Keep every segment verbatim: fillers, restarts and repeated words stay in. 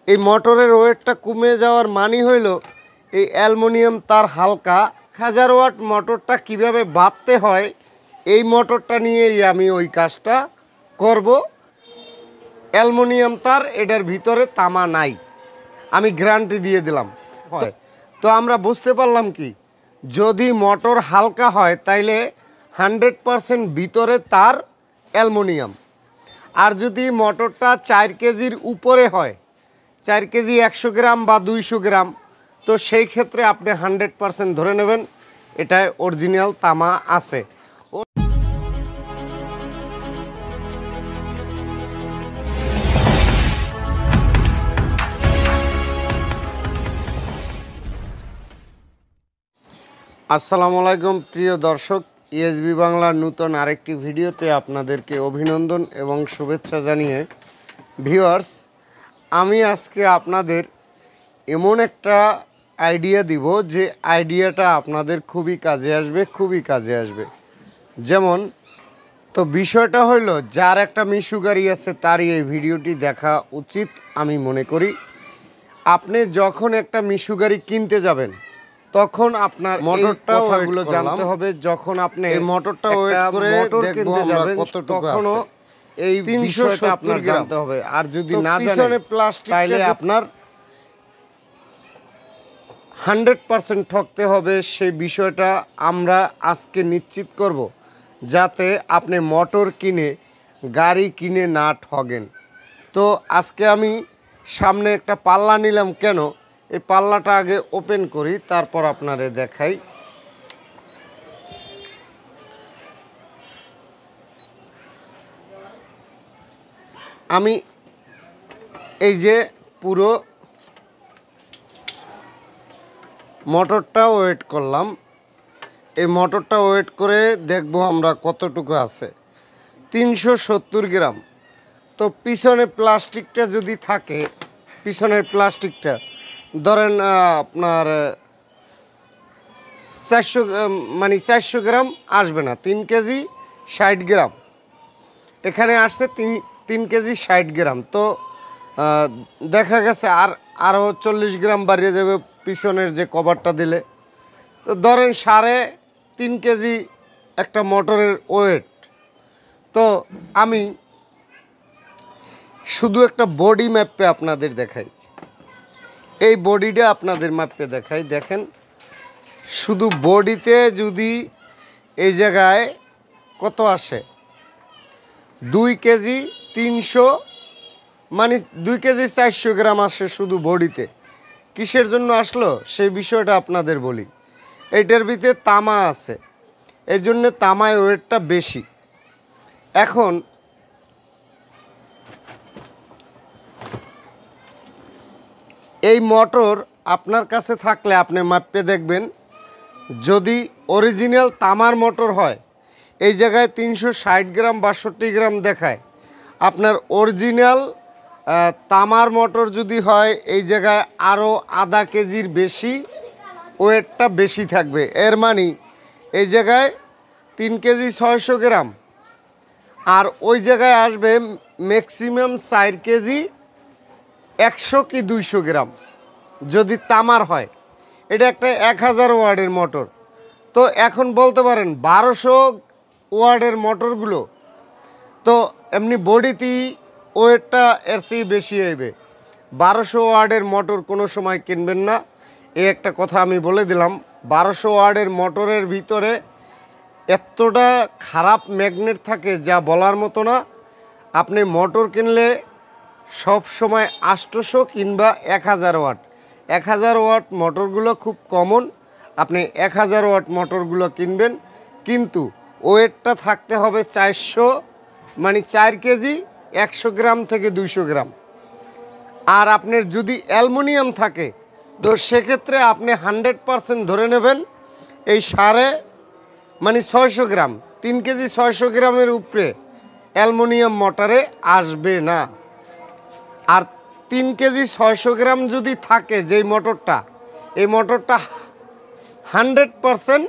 এই মোটরের ওয়েটটা কমে যাওয়ার মানে হইল এই অ্যালুমিনিয়াম তার হালকা। হাজার ওয়াট মোটরটা কিভাবে বাঁধতে হয় এই মোটরটা নিয়েই আমি ওই কাজটা করব। অ্যালুমিনিয়াম তার, এটার ভিতরে তামা নাই, আমি গ্যারান্টি দিয়ে দিলাম। তো আমরা বুঝতে পারলাম কি, যদি মোটর হালকা হয় তাইলে হান্ড্রেড পারসেন্ট ভিতরে তার অ্যালুমিনিয়াম। আর যদি মোটরটা চার কেজির উপরে হয়, চার কেজি একশো গ্রাম বা দুইশো গ্রাম, তো সেই ক্ষেত্রে আপনি হান্ড্রেড পারসেন্ট ধরে নেবেন এটায় অরিজিনাল তামা আছে। আসসালামু আলাইকুম প্রিয় দর্শক, ইএসবি বাংলার নতুন আরেকটি ভিডিওতে আপনাদেরকে অভিনন্দন এবং শুভেচ্ছা জানিয়ে, ভিউয়ার্স, আমি আজকে আপনাদের এমন একটা আইডিয়া দিব যে আইডিয়াটা আপনাদের খুবই কাজে আসবে, খুবই কাজে আসবে। যেমন, তো বিষয়টা হইল, যার একটা মিশু গাড়ি আছে তারই এই ভিডিওটি দেখা উচিত আমি মনে করি। আপনি যখন একটা মিশু গাড়ি কিনতে যাবেন তখন আপনার মোটরটা ওগুলো জানতে হবে। যখন আপনি এই মোটরটা ওয়েট করে কিনতে যাবেন তখনও এই বিষয়টা আপনার জানতে হবে। আর যদি না জানেন প্লাস্টিক তাইলে আপনার হান্ড্রেড পারসেন্ট ঠকতে হবে। সেই বিষয়টা আমরা আজকে নিশ্চিত করব, যাতে আপনি মোটর কিনে গাড়ি কিনে না ঠগেন। তো আজকে আমি সামনে একটা পাল্লা নিলাম। কেন, এই পাল্লাটা আগে ওপেন করি, তারপর আপনারে দেখাই। আমি এই যে পুরো মোটরটা ওয়েট করলাম, এই মোটরটা ওয়েট করে দেখব আমরা কতটুকু আছে। তিনশো সত্তর গ্রাম। তো পিছনে প্লাস্টিকটা যদি থাকে, পিছনের প্লাস্টিকটা ধরেন আপনার চারশো মানে চারশো গ্রাম আসবে না, তিন কেজি ষাট গ্রাম এখানে আসছে, তিন তিন কেজি ষাট গ্রাম। তো দেখা গেছে আর আরও চল্লিশ গ্রাম বাড়িয়ে যাবে পিছনের যে কভারটা দিলে। তো ধরেন সাড়ে তিন কেজি একটা মোটরের ওয়েট। তো আমি শুধু একটা বডি ম্যাপে আপনাদের দেখাই, এই বডিটা আপনাদের ম্যাপে দেখাই। দেখেন, শুধু বডিতে যদি এই জায়গায় কত আসে, দুই কেজি তিনশো মানে দুই কেজি চারশো গ্রাম আসে শুধু বডিতে। কিসের জন্য আসলো সেই বিষয়টা আপনাদের বলি। এইটার ভিতরে তামা আছে, এই জন্য তামায় ওয়েটটা বেশি। এখন এই মোটর আপনার কাছে থাকলে আপনি মাপে দেখবেন, যদি অরিজিনাল তামার মোটর হয় এই জায়গায় তিনশো ষাট গ্রাম বাষট্টি গ্রাম দেখায়। আপনার অরিজিনাল তামার মোটর যদি হয় এই জায়গায় আরও আধা কেজির বেশি ওয়েটটা বেশি থাকবে। এর মানে এই জায়গায় তিন কেজি ছয়শো গ্রাম, আর ওই জায়গায় আসবে ম্যাক্সিমাম চার কেজি একশো কি দুইশো গ্রাম যদি তামার হয়। এটা একটা এক হাজার ওয়ার্ডের মোটর। তো এখন বলতে পারেন বারোশো ওয়ার্ডের মোটরগুলো তো এমনি বডিতেই ওয়েটটা এর চেয়ে বেশি হইবে। বারোশো ওয়ার্ডের মোটর কোনো সময় কিনবেন না, এই একটা কথা আমি বলে দিলাম। বারোশো ওয়ার্ডের মোটরের ভিতরে এতটা খারাপ ম্যাগনেট থাকে যা বলার মতো না। আপনি মোটর কিনলে সব সময় আটশোশো কিংবা এক হাজার ওয়াট, এক হাজার ওয়াট মোটরগুলো খুব কমন। আপনি এক হাজার ওয়াট মোটরগুলো কিনবেন, কিন্তু ওয়েটটা থাকতে হবে চারশো মানে চার কেজি একশো গ্রাম থেকে দুইশো গ্রাম। আর আপনার যদি অ্যালুমিনিয়াম থাকে তো সেক্ষেত্রে আপনি হান্ড্রেড পারসেন্ট ধরে নেবেন এই সাড়ে মানে ছয়শো গ্রাম, তিন কেজি ছয়শো গ্রামের উপরে অ্যালুমিনিয়াম মোটরে আসবে না। আর তিন কেজি ছয়শো গ্রাম যদি থাকে যেই মোটরটা, এই মোটরটা হান্ড্রেড পারসেন্ট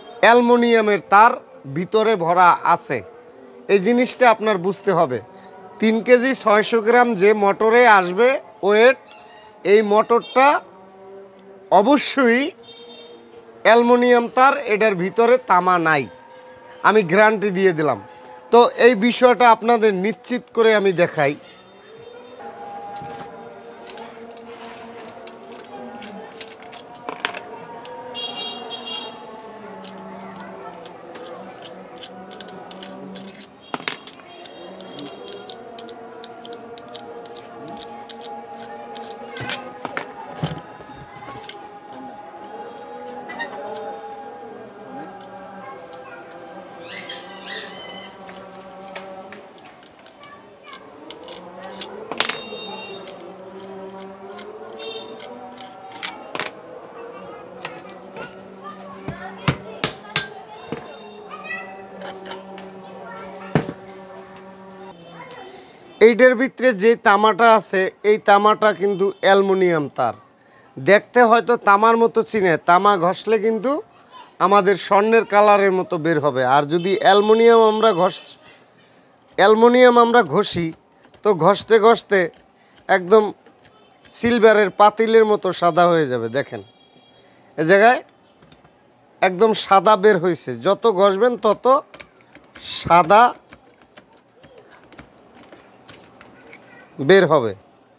অ্যালুমিনিয়ামের তার ভিতরে ভরা আছে। এই জিনিসটা আপনার বুঝতে হবে। তিন কেজি ছয়শো গ্রাম যে মোটরে আসবে ওয়েট, এই মোটরটা অবশ্যই অ্যালুমিনিয়াম তার, এটার ভিতরে তামা নাই, আমি গ্যারান্টি দিয়ে দিলাম। তো এই বিষয়টা আপনাদের নিশ্চিত করে আমি দেখাই। এইটার ভিতরে যে তামাটা আছে এই তামাটা কিন্তু অ্যালুমিনিয়াম তার, দেখতে হয়তো তামার মতো চিনে, তামা ঘষলে কিন্তু আমাদের স্বর্ণের কালারের মতো বের হবে। আর যদি অ্যালুমিনিয়াম আমরা ঘষ অ্যালুমিনিয়াম আমরা ঘষি তো ঘষতে ঘষতে একদম সিলভারের পাতিলের মতো সাদা হয়ে যাবে। দেখেন এ জায়গায় একদম সাদা বের হয়েছে, যত ঘষবেন তত সাদা বের হবে।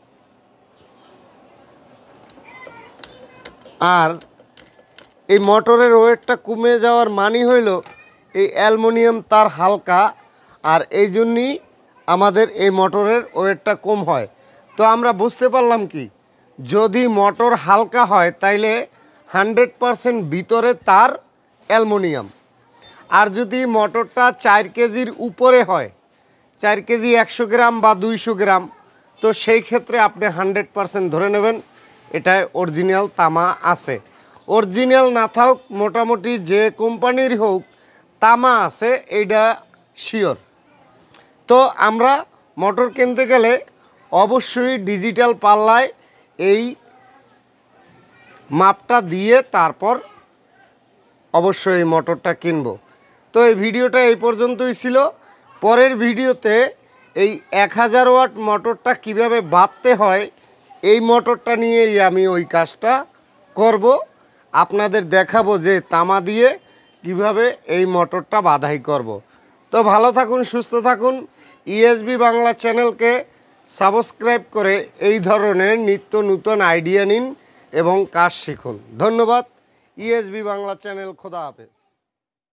আর এই মোটরের ওয়েটটা কমে যাওয়ার মানে হইল এই অ্যালুমিনিয়াম তার হালকা, আর এই জন্যই আমাদের এই মোটরের ওয়েটটা কম হয়। তো আমরা বুঝতে পারলাম কি, যদি মোটর হালকা হয় তাইলে হান্ড্রেড পারসেন্ট ভিতরে তার অ্যালুমিনিয়াম, আর যদি মোটরটা চার কেজির উপরে হয়, চার কেজি একশো গ্রাম বা দুইশো গ্রাম, তো সেই ক্ষেত্রে আপনি হান্ড্রেড পারসেন্ট ধরে নেবেন এটায় অরিজিনাল তামা আছে। অরিজিনাল না থাক, মোটামুটি যে কোম্পানির হোক তামা আছে এইটা শিওর। তো আমরা মোটর কিনতে গেলে অবশ্যই ডিজিটাল পাল্লায় এই মাপটা দিয়ে তারপর অবশ্যই এই মোটরটা কিনব। তো এই ভিডিওটা এই পর্যন্তই ছিল। পরের ভিডিওতে এই এক হাজার ওয়াট মোটরটা কিভাবে বাঁধতে হয় এই মোটরটা নিয়েই আমি ওই কাজটা করব, আপনাদের দেখাবো যে তামা দিয়ে কিভাবে এই মোটরটা বাঁধাই করব। তো ভালো থাকুন, সুস্থ থাকুন। ইএসবি বাংলা চ্যানেলকে সাবস্ক্রাইব করে এই ধরনের নিত্য নূতন আইডিয়া নিন এবং কাজ শিখুন। ধন্যবাদ। ইএসবি বাংলা চ্যানেল, খোদা হাফেজ।